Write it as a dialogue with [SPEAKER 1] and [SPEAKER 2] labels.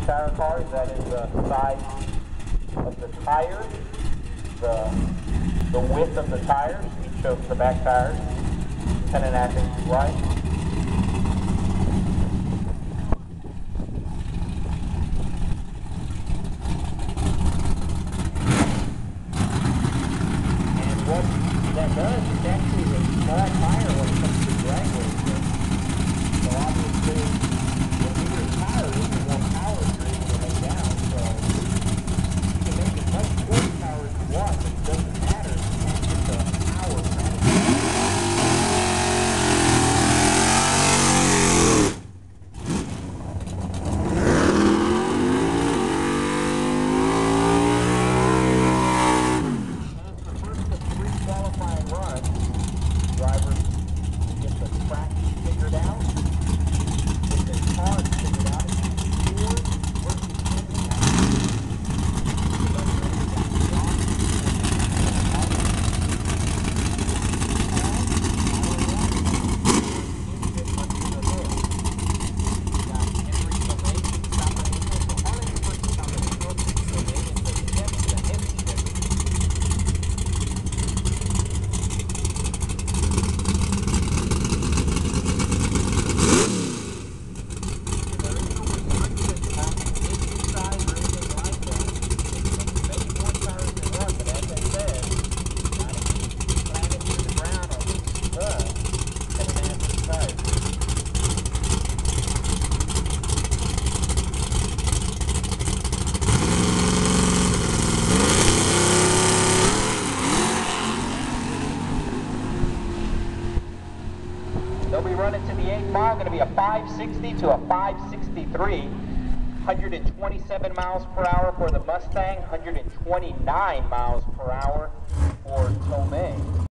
[SPEAKER 1] tire cars. That is the size of the tires, the width of the tires. It shows the back tires, 10.5 inches wide. And what that does is actually a small tire when it comes to drag racing. So obviously, the bigger the tire is, the more power you're able to lay down. So you can make as much horsepower as you want, but it doesn't matter if you can't get the power They'll be running to the 8th mile, going to be a 560 to a 563, 127 miles per hour for the Mustang, 129 miles per hour